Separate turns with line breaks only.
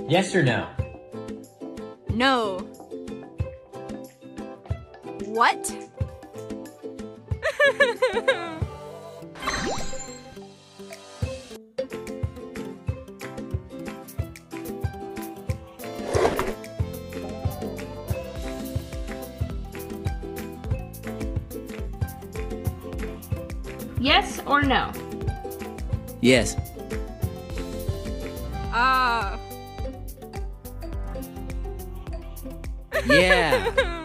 Yes or no?
No. What?
Yes or no?
Yes.
Ah.
Yeah.